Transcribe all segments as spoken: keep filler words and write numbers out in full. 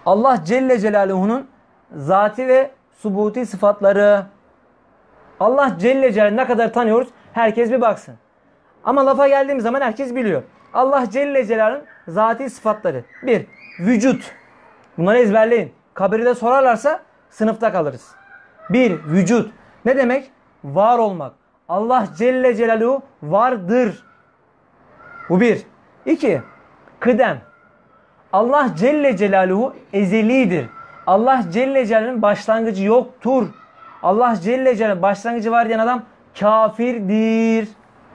Allah Celle Celaluhu'nun zati ve subuti sıfatları. Allah Celle Celaluhu ne kadar tanıyoruz? Herkes bir baksın. Ama lafa geldiğimiz zaman herkes biliyor. Allah Celle Celaluhu'nun zati sıfatları. Bir, vücut. Bunları ezberleyin. Kabirde sorarlarsa sınıfta kalırız. Bir, vücut. Ne demek? Var olmak. Allah Celle Celaluhu vardır. Bu bir. İki, kıdem. Allah Celle Celaluhu ezelidir. Allah Celle Celaluhu'nun başlangıcı yoktur. Allah Celle Celaluhu başlangıcı var diyen adam kafirdir.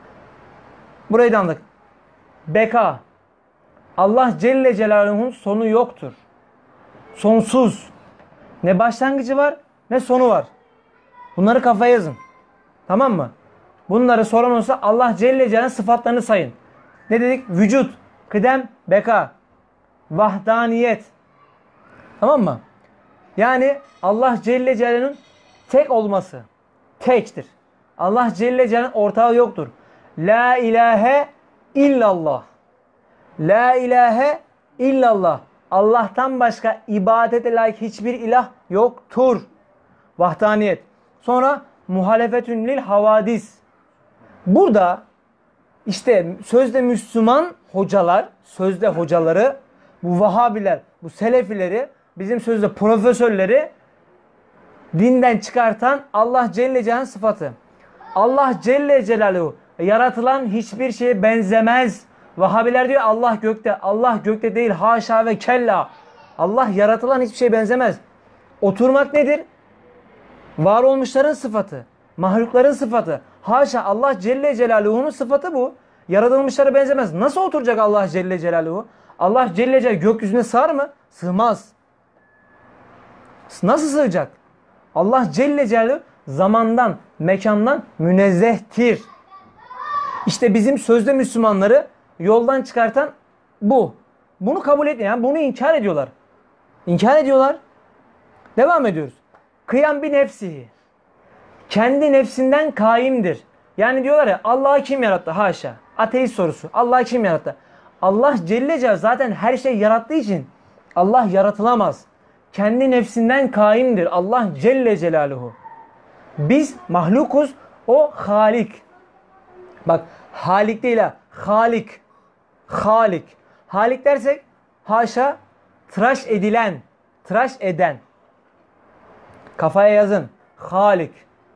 Burayı da anladık. Beka. Allah Celle Celaluhu'nun sonu yoktur. Sonsuz. Ne başlangıcı var ne sonu var. Bunları kafaya yazın. Tamam mı? Bunları soran olsa Allah Celle Celaluhu'nun sıfatlarını sayın. Ne dedik? Vücut, kıdem, beka, vahdaniyet. Tamam mı? Yani Allah Celle Celaluhu'nun tek olması. Tektir. Allah Celle Celaluhu'nun ortağı yoktur. La ilahe illallah. La ilahe illallah. Allah'tan başka ibadete layık hiçbir ilah yoktur. Vahdaniyet. Sonra muhalefetün lil havadis. Burada işte sözde Müslüman hocalar, sözde hocaları, bu Vahabiler, bu Selefileri, bizim sözde profesörleri dinden çıkartan Allah Celle Celaluhu'nun sıfatı. Allah Celle Celaluhu yaratılan hiçbir şeye benzemez. Vahabiler diyor Allah gökte. Allah gökte değil. Haşa ve kella. Allah yaratılan hiçbir şeye benzemez. Oturmak nedir? Var olmuşların sıfatı. Mahlukların sıfatı. Haşa, Allah Celle Celaluhu'nun sıfatı bu. Yaratılmışlara benzemez. Nasıl oturacak Allah Celle Celaluhu? Allah Celle Celaluhu gökyüzüne sığar mı? Sığmaz. Nasıl sığacak? Allah Celle Celaluhu zamandan, mekandan münezzehtir. İşte bizim sözde Müslümanları yoldan çıkartan bu. Bunu kabul etmiyor. Yani bunu inkar ediyorlar. İnkar ediyorlar. Devam ediyoruz. Kıyam bir nefsihi. Kendi nefsinden kaimdir. Yani diyorlar ya Allah'ı kim yarattı? Haşa. Ateist sorusu. Allah'ı kim yarattı? Allah Celle Celaluhu zaten her şey yarattığı için Allah yaratılamaz. Kendi nefsinden kaimdir. Allah Celle Celaluhu. Biz mahlukuz. O Halik. Bak Halik değil ha. Halik. Halik. Halik dersek haşa tıraş edilen. Tıraş eden. Kafaya yazın. Halik.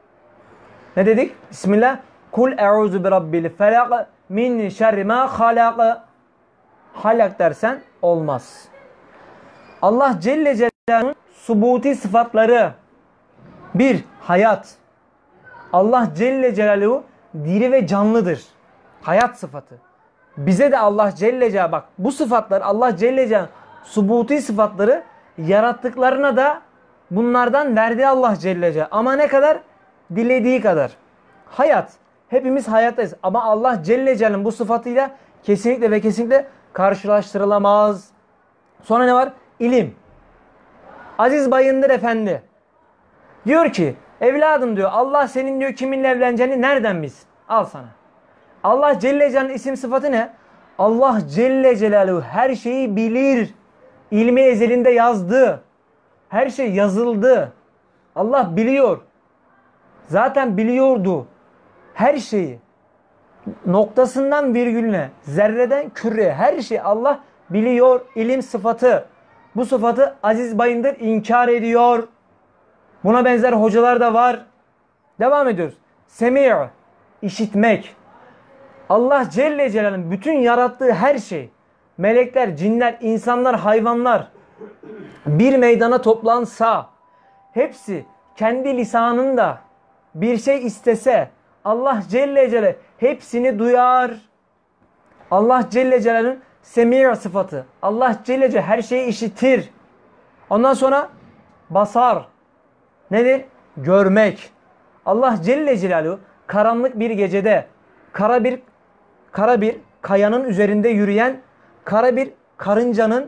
Ne dedik? Bismillah. Kul e'uzu bi rabbil felak min şerri ma halak. Halak dersen olmaz. Allah Celle Celaluhu'nun subuti sıfatları. Bir, hayat. Allah Celle Celaluhu diri ve canlıdır. Hayat sıfatı. Bize de Allah Celle Celaluhu bak bu sıfatlar Allah Celle Celaluhu subuti sıfatları yarattıklarına da bunlardan verdi Allah Celle Celaluhu. Ama ne kadar? Dilediği kadar. Hayat. Hepimiz hayattayız. Ama Allah Celle Celaluhu'nun bu sıfatıyla kesinlikle ve kesinlikle karşılaştırılamaz. Sonra ne var? İlim. Aziz Bayındır Efendi diyor ki evladım diyor Allah senin diyor kiminle evleneceğini nereden bilsin? Al sana. Allah Celle Celaluhu'nun isim sıfatı ne? Allah Celle Celaluhu her şeyi bilir. İlmi ezelinde yazdı. Her şey yazıldı. Allah biliyor. Zaten biliyordu. Her şeyi. Noktasından virgülüne, zerreden küreye her şey Allah biliyor. İlim sıfatı. Bu sıfatı Aziz Bayındır inkar ediyor. Buna benzer hocalar da var. Devam ediyoruz. Semi' işitmek. Allah Celle Celaluhu'nun bütün yarattığı her şey, melekler, cinler, insanlar, hayvanlar bir meydana toplansa, hepsi kendi lisanında bir şey istese, Allah Celle Celaluhu hepsini duyar. Allah Celle Celaluhu'nun semi' sıfatı. Allah Celle Celaluhu her şeyi işitir. Ondan sonra basar. Nedir? Görmek. Allah Celle Celaluhu karanlık bir gecede kara bir kara bir kayanın üzerinde yürüyen kara bir karıncanın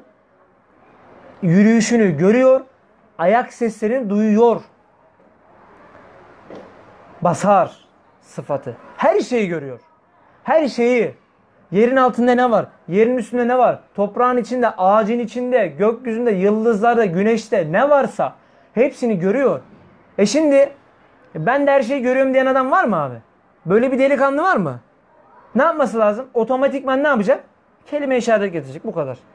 yürüyüşünü görüyor. Ayak seslerini duyuyor. Basar sıfatı. Her şeyi görüyor. Her şeyi. Yerin altında ne var? Yerin üstünde ne var? Toprağın içinde, ağacın içinde, gökyüzünde, yıldızlarda, güneşte ne varsa hepsini görüyor. E şimdi ben de her şeyi görüyorum diyen adam var mı abi? Böyle bir delikanlı var mı? Ne yapması lazım? Otomatikman ne yapacak? Kelime-i şehadet getirecek. Bu kadar.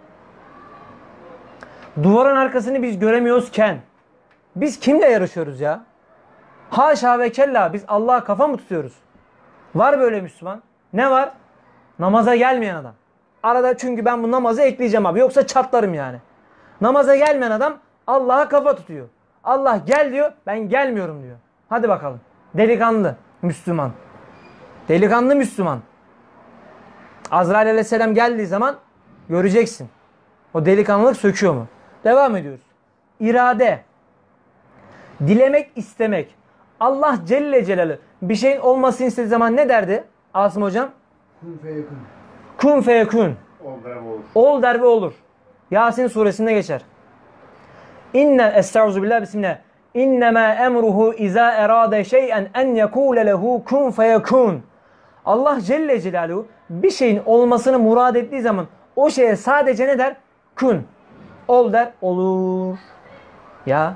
Duvarın arkasını biz göremiyoruzken biz kimle yarışıyoruz ya? Haşa ve kella biz Allah'a kafa mı tutuyoruz? Var böyle Müslüman. Ne var? Namaza gelmeyen adam. Arada çünkü ben bu namazı ekleyeceğim abi. Yoksa çatlarım yani. Namaza gelmeyen adam Allah'a kafa tutuyor. Allah gel diyor. Ben gelmiyorum diyor. Hadi bakalım. Delikanlı Müslüman. Delikanlı Müslüman. Azrail aleyhisselam geldiği zaman göreceksin. O delikanlılık söküyor mu? Devam ediyoruz. İrade. Dilemek, istemek. Allah Celle Celaluhu bir şeyin olmasını istediği zaman ne derdi? Asım hocam? Kun feyekun. Kun feyekun. Ol der ve olur. Ol der ve olur. Yasin suresinde geçer. İnne estağuzu billah bismillah. İnnemâ emruhu izâ erâde şey'en en yekûle lehu kun feyekun. Allah Celle Celaluhu bir şeyin olmasını murad ettiği zaman o şeye sadece ne der? Kun. Ol der, olur. Ya.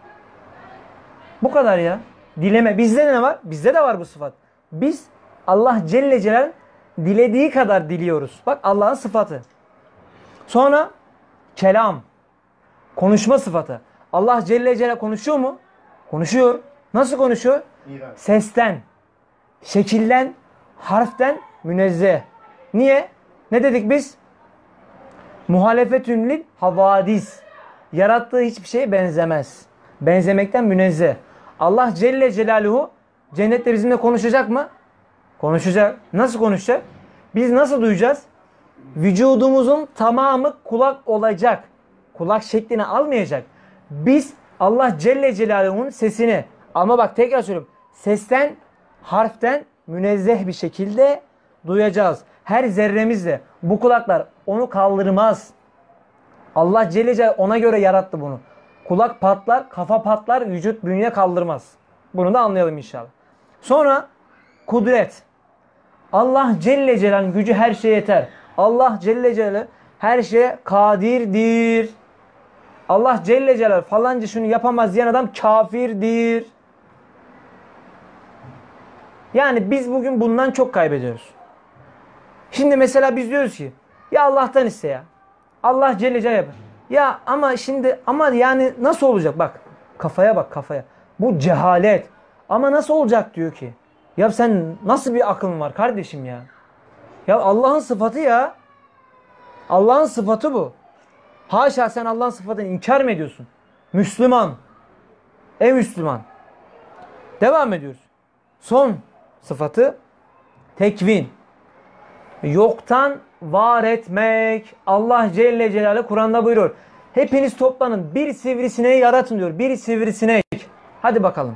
Bu kadar ya. Dileme. Bizde de ne var? Bizde de var bu sıfat. Biz Allah Celle Celaluhu dilediği kadar diliyoruz. Bak Allah'ın sıfatı. Sonra kelam. Konuşma sıfatı. Allah Celle Celaluhu konuşuyor mu? Konuşuyor. Nasıl konuşuyor? İran. Sesten, şekilden, harften münezzeh. Niye? Ne dedik biz? Muhalefetün lil havadis. Yarattığı hiçbir şeye benzemez. Benzemekten münezzeh. Allah Celle Celaluhu cennette bizimle konuşacak mı? Konuşacak. Nasıl konuşacak? Biz nasıl duyacağız? Vücudumuzun tamamı kulak olacak. Kulak şeklini almayacak. Biz Allah Celle Celaluhu'nun sesini, ama bak tekrar söylüyorum, sesten, harften münezzeh bir şekilde duyacağız. Her zerremizle. Bu kulaklar onu kaldırmaz. Allah Celle Celaluhu ona göre yarattı bunu. Kulak patlar, kafa patlar, vücut bünye kaldırmaz. Bunu da anlayalım inşallah. Sonra kudret. Allah Celle Celaluhu'nun gücü her şeye yeter. Allah Celle Celaluhu her şeye kadirdir. Allah Celle Celaluhu falanca şunu yapamaz diyen adam kafirdir. Yani biz bugün bundan çok kaybediyoruz. Şimdi mesela biz diyoruz ki ya Allah'tan iste ya. Allah Celle Celaluhu yapar. Ya ama şimdi ama yani nasıl olacak? Bak kafaya bak kafaya. Bu cehalet. Ama nasıl olacak diyor ki. Ya sen nasıl bir aklın var kardeşim ya? Ya Allah'ın sıfatı ya. Allah'ın sıfatı bu. Haşa sen Allah'ın sıfatını inkar mı ediyorsun? Müslüman. Ey Müslüman. Devam ediyoruz. Son sıfatı tekvin. Yoktan var etmek. Allah Celle Celaluhu Kur'an'da buyuruyor. Hepiniz toplanın bir sivrisineği yaratın diyor. Bir sivrisinek. Hadi bakalım.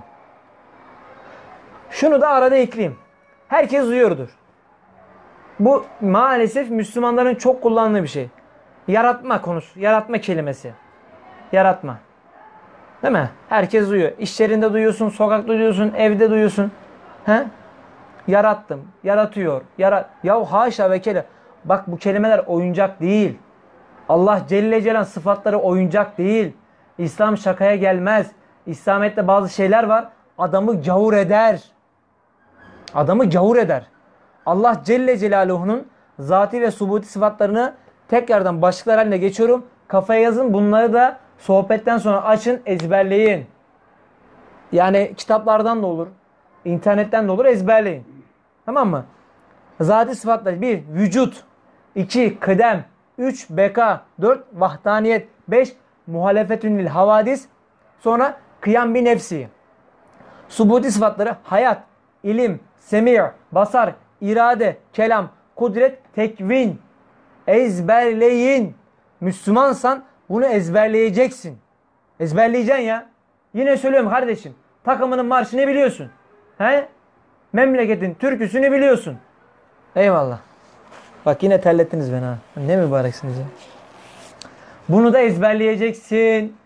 Şunu da arada ekleyeyim. Herkes duyuyordur. Bu maalesef Müslümanların çok kullandığı bir şey. Yaratma konusu. Yaratma kelimesi. Yaratma. Değil mi? Herkes duyuyor. İş yerinde duyuyorsun, sokakta duyuyorsun, evde duyuyorsun. He? Yarattım. Yaratıyor. Yarat. Ya haşa ve kele. Bak bu kelimeler oyuncak değil. Allah Celle Celaluhu sıfatları oyuncak değil. İslam şakaya gelmez. İslamiyet'te bazı şeyler var. Adamı gavur eder. Adamı gavur eder. Allah Celle Celaluhu'nun zati ve subuti sıfatlarını tekrardan başlıklar haline geçiyorum. Kafaya yazın. Bunları da sohbetten sonra açın, ezberleyin. Yani kitaplardan da olur, internetten de olur, ezberleyin. Tamam mı? Zati sıfatlar: bir vücut, iki kıdem, üç beka, dört vahdaniyet, beş muhalefetün lil havadis, sonra kıyam bi nefsi. Subuti sıfatları: hayat, ilim, semi', basar, irade, kelam, kudret, tekvin. Ezberleyin. Müslümansan bunu ezberleyeceksin. Ezberleyeceksin ya. Yine söylüyorum kardeşim. Takımının marşını biliyorsun. He? Memleketin türküsünü biliyorsun. Eyvallah. Bak yine terlettiniz beni ha. Ne mübareksiniz ya. Bunu da ezberleyeceksin.